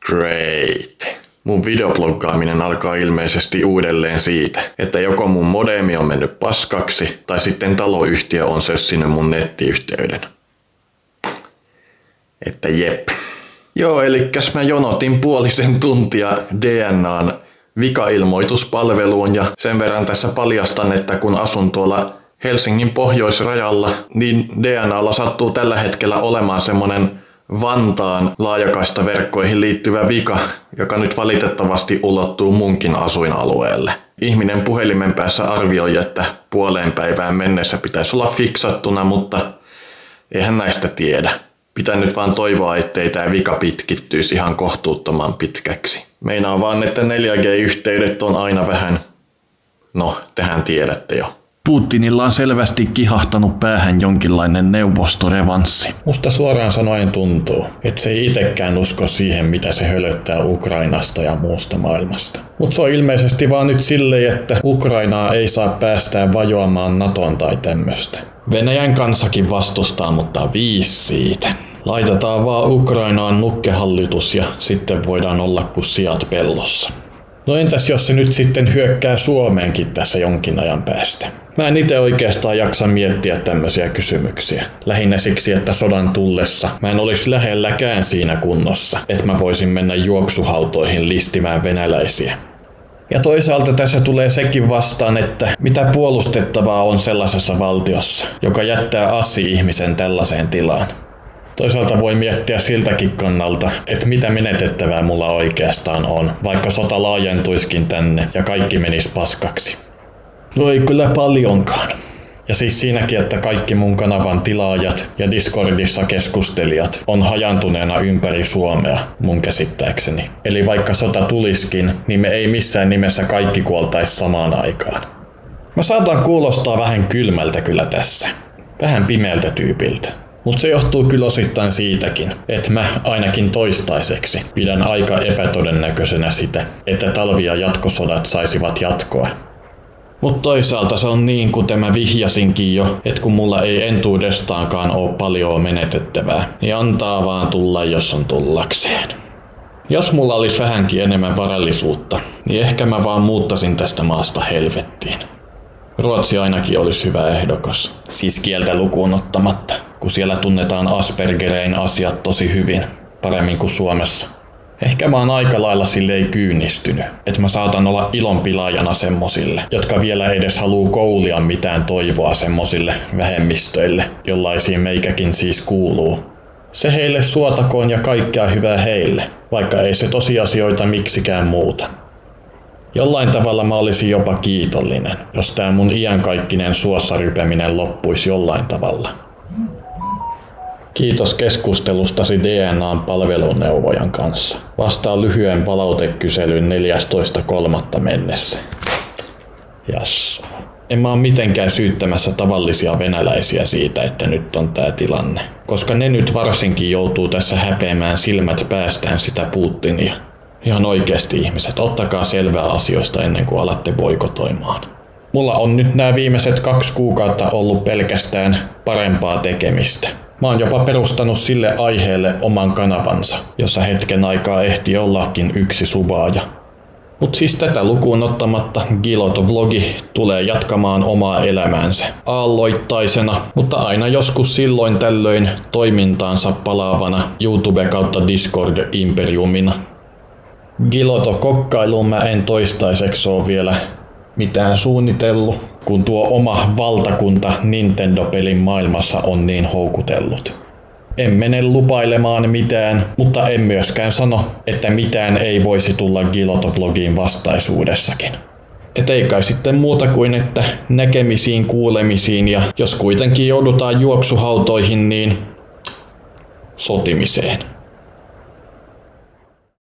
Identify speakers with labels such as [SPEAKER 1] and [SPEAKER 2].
[SPEAKER 1] Great. Mun videobloggaaminen alkaa ilmeisesti uudelleen siitä, että joko mun modemi on mennyt paskaksi, tai sitten taloyhtiö on sössinyt mun nettiyhteyden. Että jep. Joo, elikkäs mä jonotin puolisen tuntia DNAn vikailmoituspalveluun ja sen verran tässä paljastan, että kun asun tuolla Helsingin pohjoisrajalla, niin DNAlla sattuu tällä hetkellä olemaan semmonen Vantaan laajakaistaverkkoihin liittyvä vika, joka nyt valitettavasti ulottuu munkin asuinalueelle. Ihminen puhelimen päässä arvioi, että puoleen päivään mennessä pitäisi olla fiksattuna, mutta eihän näistä tiedä. Pitää nyt vaan toivoa, ettei tää vika pitkittyisi ihan kohtuuttoman pitkäksi. Meinaan vaan, että 4G-yhteydet on aina vähän... No, tehän tiedätte jo.
[SPEAKER 2] Putinilla on selvästi kihahtanut päähän jonkinlainen neuvostorevanssi.
[SPEAKER 3] Musta suoraan sanoen tuntuu, että se ei itekään usko siihen, mitä se hölöttää Ukrainasta ja muusta maailmasta. Mutta se on ilmeisesti vaan nyt silleen, että Ukrainaa ei saa päästää vajoamaan NATOon tai tämmöstä. Venäjän kansakin vastustaa, mutta 5 siitä. Laitetaan vaan Ukrainaan nukkehallitus ja sitten voidaan olla kuin siat pellossa. No entäs jos se nyt sitten hyökkää Suomeenkin tässä jonkin ajan päästä? Mä en itse oikeastaan jaksa miettiä tämmöisiä kysymyksiä. Lähinnä siksi, että sodan tullessa mä en olisi lähelläkään siinä kunnossa, että mä voisin mennä juoksuhautoihin listimään venäläisiä. Ja toisaalta tässä tulee sekin vastaan, että mitä puolustettavaa on sellaisessa valtiossa, joka jättää assi-ihmisen tällaiseen tilaan. Toisaalta voi miettiä siltäkin kannalta, että mitä menetettävää mulla oikeastaan on, vaikka sota laajentuiskin tänne ja kaikki menisi paskaksi. No ei kyllä paljonkaan. Ja siis siinäkin, että kaikki mun kanavan tilaajat ja Discordissa keskustelijat on hajantuneena ympäri Suomea, mun käsittääkseni. Eli vaikka sota tuliskin, niin me ei missään nimessä kaikki kuoltais samaan aikaan. Mä saatan kuulostaa vähän kylmältä kyllä tässä. Vähän pimeältä tyypiltä. Mutta se johtuu kyllä osittain siitäkin, että mä ainakin toistaiseksi pidän aika epätodennäköisenä sitä, että talvi- ja jatkosodat saisivat jatkoa. Mutta toisaalta se on niin, kuten mä vihjasinkin jo, että kun mulla ei entuudestaankaan ole paljon menetettävää, niin antaa vaan tulla, jos on tullakseen. Jos mulla olisi vähänkin enemmän varallisuutta, niin ehkä mä vaan muuttasin tästä maasta helvettiin. Ruotsi ainakin olisi hyvä ehdokas, siis kieltä lukuun ottamatta, kun siellä tunnetaan Aspergerein asiat tosi hyvin, paremmin kuin Suomessa. Ehkä mä oon aika lailla silleen kyynistynyt, että mä saatan olla ilonpilaajana semmosille, jotka vielä edes haluu koulia mitään toivoa semmosille vähemmistöille, jollaisiin meikäkin siis kuuluu. Se heille suotakoon ja kaikkea hyvää heille, vaikka ei se tosiasioita miksikään muuta. Jollain tavalla mä olisin jopa kiitollinen, jos tää mun iankaikkinen suossa rypeminen loppuisi jollain tavalla. Kiitos keskustelustasi DNAn palveluneuvojan kanssa. Vastaan lyhyen palautekyselyyn 14.3. mennessä. Jasso. En mä oo mitenkään syyttämässä tavallisia venäläisiä siitä, että nyt on tää tilanne. Koska ne nyt varsinkin joutuu tässä häpeämään silmät päästään sitä Putinia. Ihan oikeesti ihmiset, ottakaa selvää asioista ennen kuin alatte boikotoimaan. Mulla on nyt nämä viimeiset 2 kuukautta ollut pelkästään parempaa tekemistä. Mä oon jopa perustanut sille aiheelle oman kanavansa, jossa hetken aikaa ehti ollakin yksi subaaja. Mut siis tätä lukuun ottamatta Giloto-vlogi tulee jatkamaan omaa elämäänsä aalloittaisena, mutta aina joskus silloin tällöin toimintaansa palaavana YouTube kautta Discord-imperiumina. Giloto-kokkailuun mä en toistaiseksi oo vielä mitään suunnitellut, kun tuo oma valtakunta Nintendo-pelin maailmassa on niin houkutellut. En mene lupailemaan mitään, mutta en myöskään sano, että mitään ei voisi tulla Giloto-vlogiin vastaisuudessakin. Et ei kai sitten muuta kuin, että näkemisiin, kuulemisiin ja jos kuitenkin joudutaan juoksuhautoihin, niin sotimiseen.